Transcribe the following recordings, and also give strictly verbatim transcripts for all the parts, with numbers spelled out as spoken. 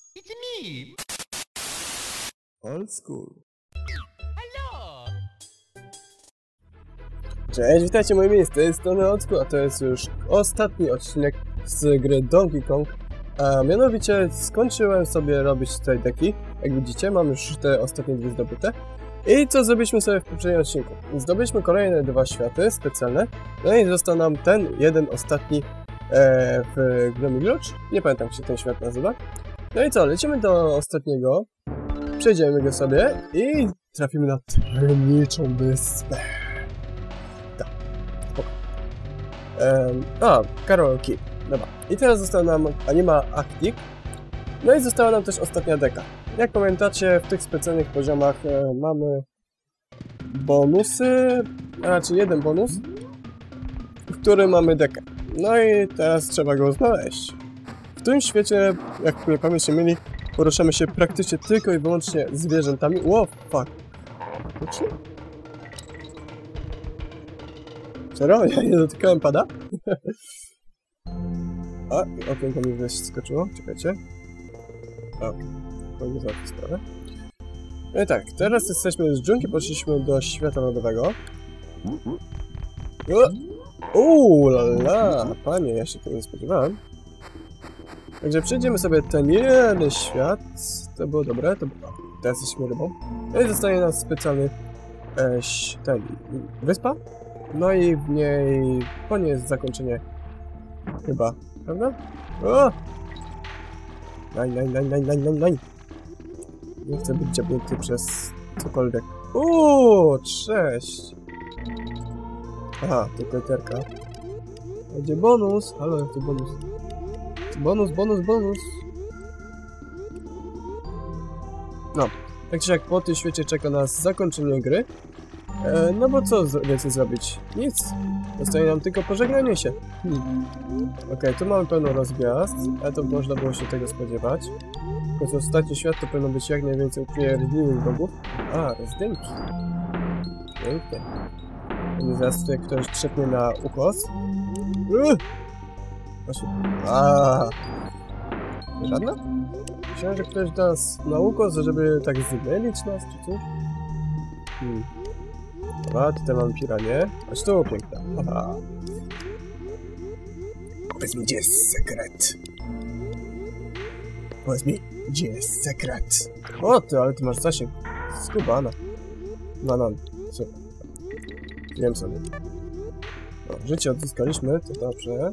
It's me. Old school. Hello. Cześć, witajcie moi miejsce, z tej strony Old School, a to jest już ostatni odcinek z gry Donkey Kong. A mianowicie skończyłem sobie robić tutaj deki. Jak widzicie, mam już te ostatnie dwie zdobyte. I co zrobiliśmy sobie w poprzednim odcinku? Zdobyliśmy kolejne dwa światy specjalne. No i został nam ten jeden ostatni e, w Gloomy Lodge. Nie pamiętam, jak się ten świat nazywa. No i co, lecimy do ostatniego. Przejdziemy go sobie i trafimy na tajemniczą wyspę. Tak, spoko. Ehm, a, Carol Key. Dobra. I teraz został nam Anima Actic. No i została nam też ostatnia deka. Jak pamiętacie, w tych specjalnych poziomach e, mamy bonusy, a raczej jeden bonus, w którym mamy dekę. No i teraz trzeba go znaleźć. W tym świecie, jak nie pamięć się myli, poruszamy się praktycznie tylko i wyłącznie zwierzętami. Wow, fuck. Faktycznie? Serio? Ja nie dotykałem pada? A, okienko mi wyskoczyło. Czekajcie. O, powinien załatwić sprawę. No i tak, teraz jesteśmy z dżungli, poszliśmy do świata lodowego. Uuu, lala, panie, ja się tego nie spodziewałem. Także przejdziemy sobie ten jeden świat. To było dobre, to było. Teraz jesteśmy rybą. No i zostaje nam specjalny e, ten, wyspa. No i w niej po niej jest zakończenie. Chyba, prawda? O! Naj, naj, naj, naj, naj, naj, naj. Nie chcę być dziabnięty przez cokolwiek. Uuu, cześć! Aha, tylko literka. Będzie bonus. Halo, jak to bonus? Bonus, bonus, bonus. No, tak czy jak po tym świecie czeka nas zakończenie gry. E, no bo co z więcej zrobić? Nic. Zostaje nam tylko pożegnanie się. Hmm. Okej, okay, tu mamy pełno rozgwiazd, ale to można było się tego spodziewać. W końcu ostatni świat to powinno być jak najwięcej upierdliwych bogów. A, rozdymki. Pięknie. Będzie zaraz tutaj ktoś trzepnie na ukos. Uh! Właśnie. Aaaa. Żadna? Myślałem, że ktoś da nas na ukos, żeby tak zmylić nas, czy coś? Hmm. Dobra, tutaj mamy piranie. Aż tu piękna. Aha. Powiedz mi, gdzie jest sekret? Powiedz mi, gdzie jest sekret? O ty, ale ty masz zasięg. Skubana. Banan. Super. Wiem sobie. O, życie odzyskaliśmy, to dobrze.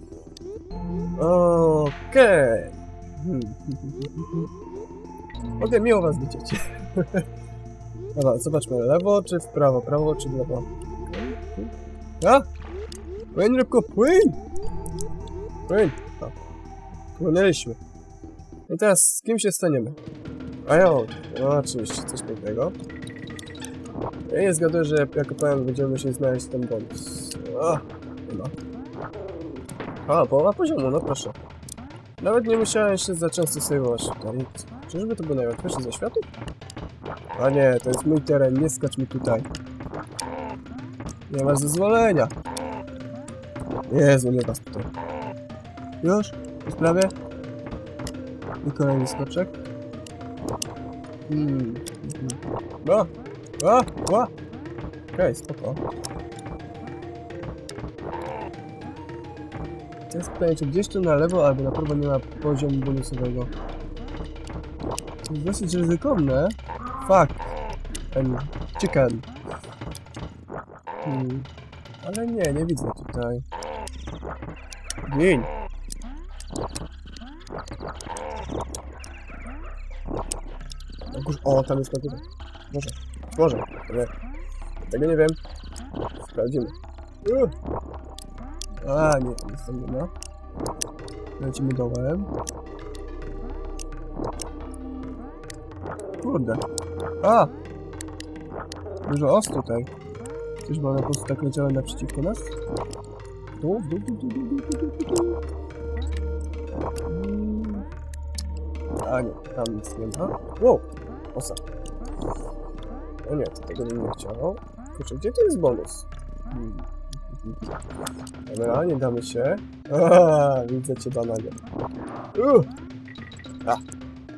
Okej. Okay. Hmm. Okej, okay, miło was widzieć. Dobra, zobaczmy, lewo czy w prawo, prawo czy w lewo. A! Płyń, rybko, płyń! Płyń! O. Płynęliśmy. I teraz z kim się staniemy? A ja, no oczywiście, coś pięknego. Ja nie zgaduję, że jako powiem będziemy musieli znaleźć ten bonus. O, nie ma. A, połowa poziomu, no proszę. Nawet nie musiałem się za często save'ować. Czyżby to był najłatwiejszy ze światów? A nie, to jest mój teren, nie skacz mi tutaj. Nie masz zezwolenia. Jezu, nie was tutaj. Już? Już prawie? I kolejny skoczek. Hmm. O! O! O! Okej, okay, spoko. To jest pytanie, czy gdzieś tu na lewo albo na prawo nie ma poziomu bonusowego. To jest dosyć ryzykowne. Fuck. Ten chicken. Hmm. Ale nie, nie widzę tutaj. Gień. O, tam jest na górze. Może. Może. Nie. Tego nie wiem. Sprawdzimy. Uh. A, nie, tam jest tam nie ma. Lecimy dołem. Kurde. A! Dużo os tutaj. Czyżby one po prostu tak leciały naprzeciwko nas? Tu, w dół, tu, tu, tu, tu, tu, tu. A nie, tam nic nie ma. Wow! Osa. O nie, to tego bym nie chciał. Kurczę, gdzie to jest bonus? Hmm. Dobra, nie damy się. Aaaa, widzę cię, bananie. Uh. A,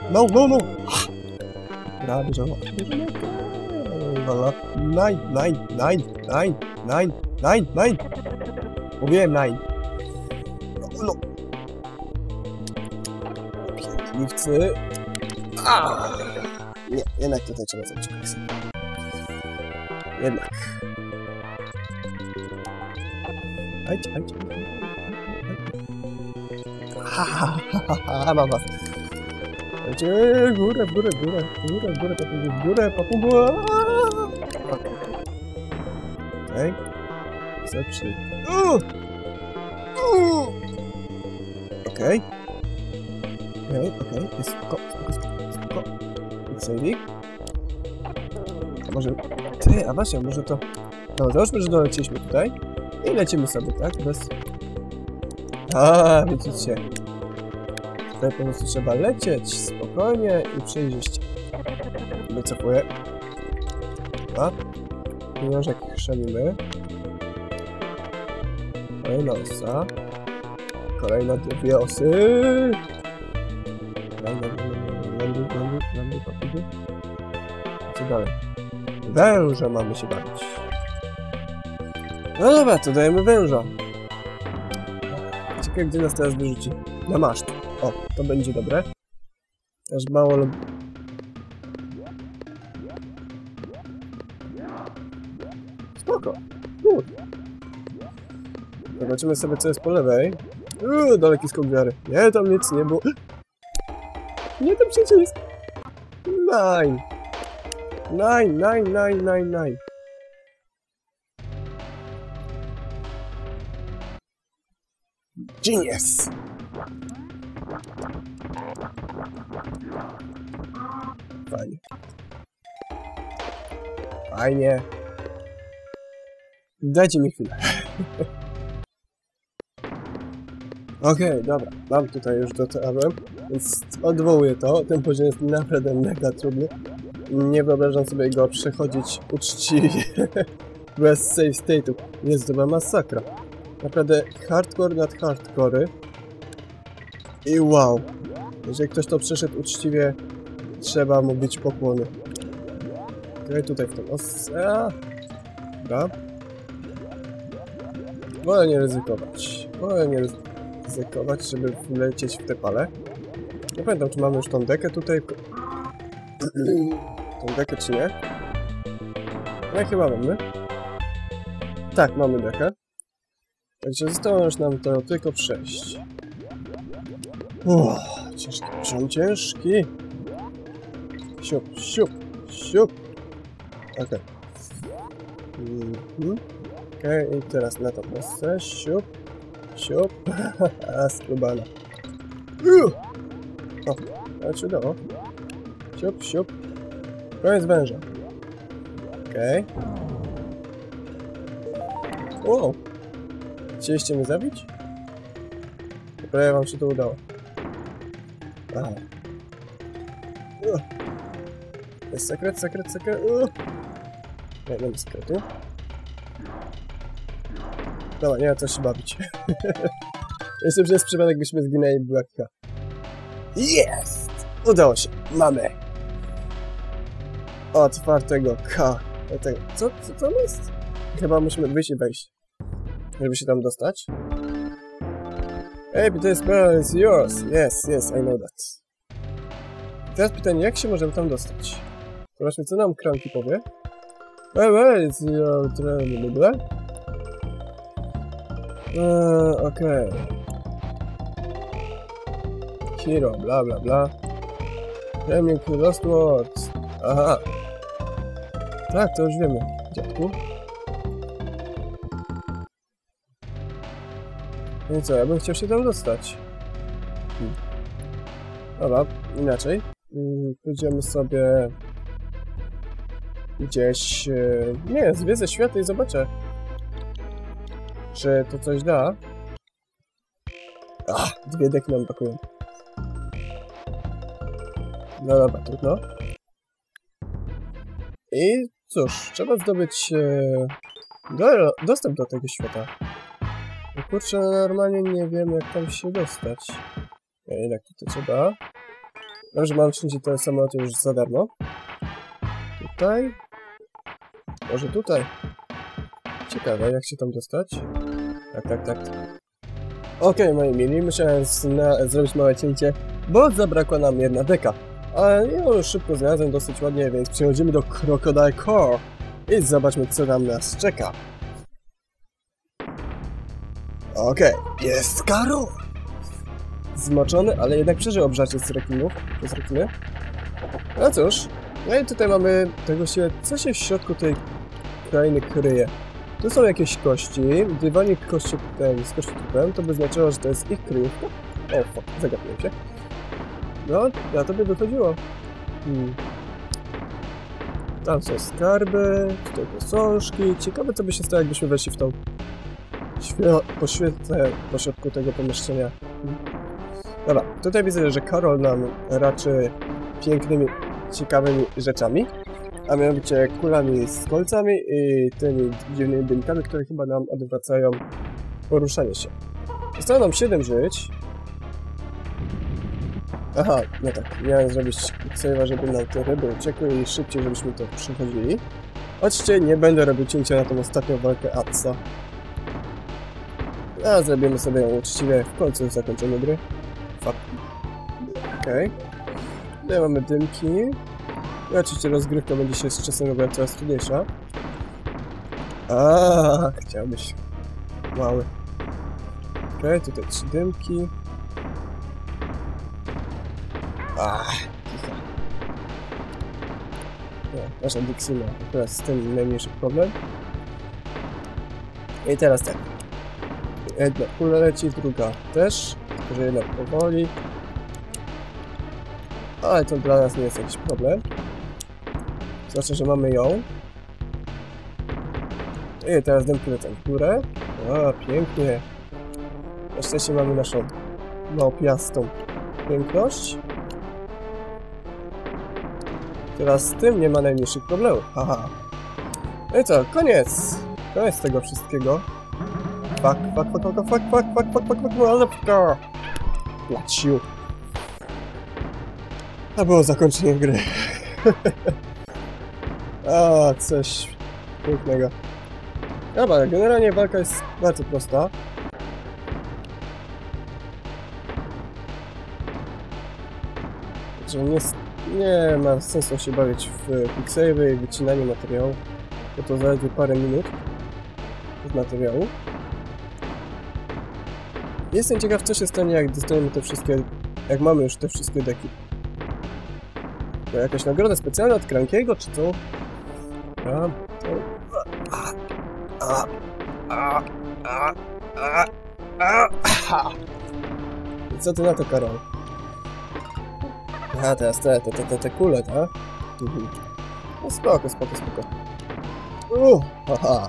No, no, no! Dobra, bierzemy. Bierzemy. Dobra. Nine, nine, nine, nine, nine, nine, nine! Mówiłem nine. No, no. Piętliwcy. Ah! Nie, jednak tutaj trzeba zrobić koksy. Jednak. Ajdź, ajdź, ajdź. Ha, ha, ha, ha, mam was. Górę, górę, górę, górę, górę, górę, papu, górę, papu, górę. Okej. Zeprzy. Okej. Okej, okej, jest spoko, spoko, spoko, spoko. Saving. A może... Ty, a właśnie, może to... No, załóżmy, że doleciliśmy tutaj. I lecimy sobie, tak? Bez... A, widzicie. Tutaj po prostu trzeba lecieć spokojnie i przejrzyście. Wycofuję. A. Pieniążek chrzanimy. Kolejna osa. Kolejne dwie osy. Lądy, lądy, lądy, lądy, papugi. Co dalej? Węża mamy się bawić. No dobra, to dajemy węża. Ciekawe, gdzie nas teraz wyrzuci. Na maszt. O, to będzie dobre. Aż mało lub... Spoko. Cool. Zobaczymy sobie, co jest po lewej. Uuu, daleki skok wiary. Nie, tam nic nie było. Nie, tam przycisk. Nine. Nine, nine, nine, nine, nine. Genius! Fajnie. Fajnie. Dajcie mi chwilę. Okej, okay, dobra. Mam tutaj już dotarłem, więc odwołuję to. Ten poziom jest naprawdę mega trudny. Nie wyobrażam sobie go przechodzić uczciwie. Bez save state'u. Jest to masakra. Naprawdę hardcore nad hardcore. I wow. Jeżeli ktoś to przeszedł uczciwie, trzeba mu bić pokłony. Okej, tutaj w tym osce. Dobra. Wolę nie ryzykować. Wolę nie ryzykować, żeby wlecieć w te pale. Nie pamiętam, czy mamy już tą dekę tutaj. Tą dekę, czy nie? No chyba mamy. Tak, mamy dekę. Także zostało już nam to tylko przejść. Uff, ciężki poziom, ciężki. Siup, siup, siup. Okej. Okay. Mm-hmm. Okej, okay, i teraz na to masę. Siup, siup. A, skrubana. Uh! O, ale się udało. Siup, siup. Koniec węża. Okej. Okay. Wow. Chcieliście mnie zabić? Prawie wam się to udało. Aha. Uh. Jest sekret, sekret, sekret. Uh. Nie, nie ma sekretu. Dobra, nie ma co się bawić. Jestem, że jest przypadek, byśmy zginęli Blacka. Jest! Udało się. Mamy. Otwartego K. Co, co tam jest? Chyba musimy wyjść i wejść. Żeby się tam dostać. Hey, this barrel is yours. Yes, yes, I know that. Teraz pytanie, jak się możemy tam dostać? Zobaczmy, co nam Cranky powie. Well, well, it's your travel, Eee, okej. Okay. Hero, bla bla bla. Gremlin Lost Words. Aha. Tak, to już wiemy, dziadku. No i co, ja bym chciał się tam dostać. Hmm. Dobra, inaczej. Hmm, pójdziemy sobie... gdzieś... Nie, zwiedzę świat i zobaczę. Czy to coś da? Ach, dwie deki nam brakują. No dobra, trudno. I cóż, trzeba zdobyć e, do, dostęp do tego świata. No kurczę, normalnie nie wiem, jak tam się dostać. Ja, jednak tutaj trzeba. Dobrze, mam wszędzie te samoloty już za darmo. Tutaj. Może tutaj. Ciekawe, jak się tam dostać. Tak, tak, tak. Okej, okay, moi mili, musiałem zrobić małe cięcie, bo zabrakła nam jedna deka. Ale ją już szybko znalazłem dosyć ładnie, więc przechodzimy do Crocodile Core i zobaczmy, co tam nas czeka. Okej, okay, jest Karol! Zmoczony, ale jednak przeżył obżarcie z rekinów, z rekiny. No cóż, no i tutaj mamy tego się, co się w środku tej krainy kryje. Tu są jakieś kości, dywanik kości ten, z kościotrupem, to by znaczyło, że to jest ich kryjówka. O, fuck, zagapiłem się. No, na to by wychodziło. Hmm. Tam są skarby, tutaj posążki. Ciekawe, co by się stało, jakbyśmy weszli w tą poświetlę po środku tego pomieszczenia. Hmm. Dobra, tutaj widzę, że Karol nam raczy pięknymi, ciekawymi rzeczami. A mianowicie kulami z kolcami i tymi dziwnymi dymkami, które chyba nam odwracają poruszanie się. Zostało nam siedem żyć. Aha, no tak, miałem zrobić save'a, żeby nam te ryby uciekły i szybciej, żebyśmy to przechodzili. Oczywiście nie będę robił cięcia na tą ostatnią walkę Atsa. A zrobimy sobie ją uczciwie w końcu zakończenia gry. Fuck. Okej. Okay. Tutaj mamy dymki. I oczywiście rozgrywka będzie się z czasem robiła coraz trudniejsza. Aaaa, chciałbyś. Mały. Okej, okay, tutaj trzy dymki. Aaaa, kicha. Nie, nasza Dixie ma akurat z tym najmniejszy problem. I teraz tak. Jedna kula leci, druga też. Tylko że jedna powoli. Ale to dla nas nie jest jakiś problem. Zwłaszcza, że mamy ją. I teraz dymki lecą w górę. A, pięknie. Na szczęście mamy naszą małpiastą piękność. Teraz z tym nie ma najmniejszych problemów. Haha. No i co? Koniec! Koniec tego wszystkiego. Fuck, fuck, fuck, fuck, fuck, fuck, fuck, fuck, fuck, fuck, fuck, Blać you. To było zakończenie gry. A, coś pięknego. Dobra, generalnie walka jest bardzo prosta. Że nie, nie ma sensu się bawić w quicksave'y i wycinanie materiału, bo to zaledwie parę minut z materiału. Jestem ciekaw, co się stanie, jak dostaniemy te wszystkie, jak mamy już te wszystkie deki. To jakaś nagroda specjalna od Crankiego, czy co? A, to... a, a, a, a, a, a, a. Co ty na to, Karol? A, teraz te, te, te, te, te kule, tak? Mhm. No spoko, spoko, spoko. Uh, haha.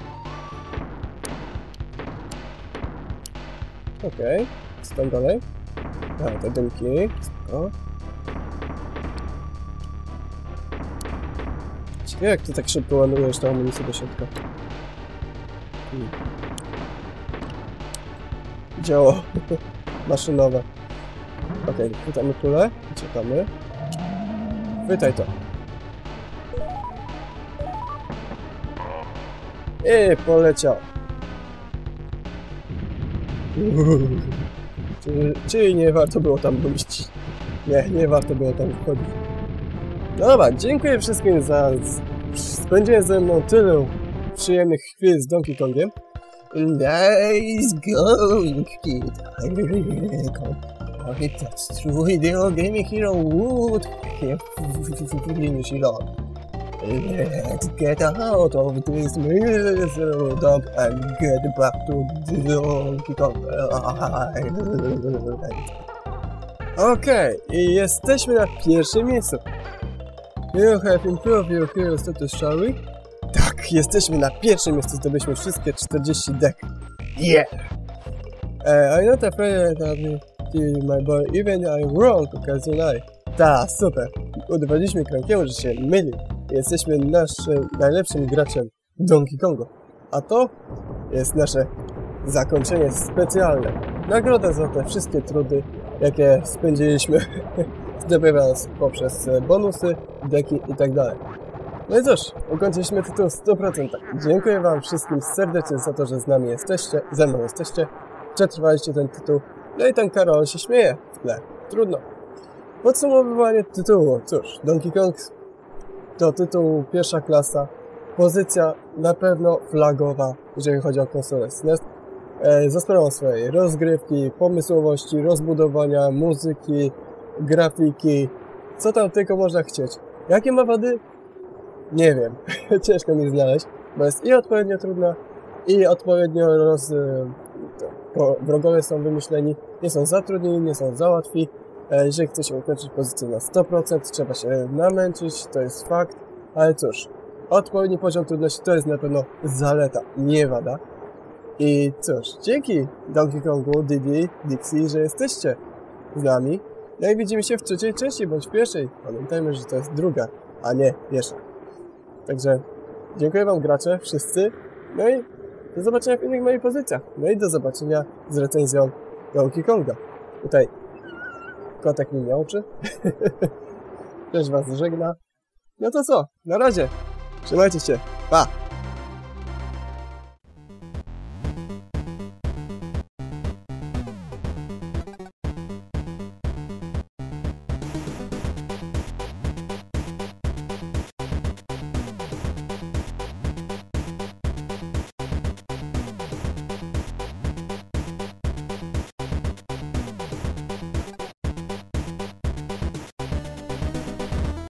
Okej, okay. Co tam dalej? A, te dymki, spoko. Ciekawe, jak ty tak szybko ładujesz tą amunicję do środka. Hmm. Działo maszynowe. Okej, okay, chwytamy kulę i czekamy. Chwytaj to. I poleciał. Czyli, czyli nie warto było tam pójść. Nie, nie warto było tam wchodzić. No dobra, dziękuję wszystkim za spędzenie ze mną tylu przyjemnych chwil z Donkey Kongiem. Nice going, kid. I really can't. I that's true. Video game hero would finish it all. Let's get out of this miserable dump and get back to Donkey Kong. Okej, okay, i jesteśmy na pierwszym miejscu. You have improved your hero status, shall we? Tak, jesteśmy na pierwszym miejscu, zdobyliśmy wszystkie czterdzieści dek. Yeah! Uh, I'm not afraid that my boy, even I'm wrong, because you lie. Ta, super! Udowodniliśmy Crankiemu, że się myli. Jesteśmy naszym najlepszym graczem Donkey Konga. A to jest nasze zakończenie specjalne. Nagroda za te wszystkie trudy, jakie spędziliśmy zdobywając poprzez bonusy, deki i tak dalej. No i cóż, ukończyliśmy tytuł w stu procentach. Dziękuję wam wszystkim serdecznie za to, że z nami jesteście, ze mną jesteście, przetrwaliście ten tytuł. No i ten Karol się śmieje w tle. Trudno. Podsumowywanie tytułu. Cóż, Donkey Kong to tytuł pierwsza klasa. Pozycja na pewno flagowa, jeżeli chodzi o konsolę S N E S. E, za sprawą swojej rozgrywki, pomysłowości, rozbudowania, muzyki, grafiki. Co tam tylko można chcieć. Jakie ma wady? Nie wiem. Ciężko mi znaleźć, bo jest i odpowiednio trudna, i odpowiednio roz... To, wrogowie są wymyśleni, nie są zatrudnieni, nie są za łatwi. E, jeżeli chce się ukończyć pozycję na sto procent, trzeba się namęczyć, to jest fakt. Ale cóż, odpowiedni poziom trudności to jest na pewno zaleta, nie wada. I cóż, dzięki Donkey Kongu, Diddy, Dixie, że jesteście z nami. No i widzimy się w trzeciej części, bądź w pierwszej. Pamiętajmy, że to jest druga, a nie pierwsza. Także dziękuję wam gracze, wszyscy. No i do zobaczenia w innych moich pozycjach. No i do zobaczenia z recenzją Donkey Konga. Tutaj kotek mi miałczy. Też was żegna. No to co, na razie. Trzymajcie się. Pa!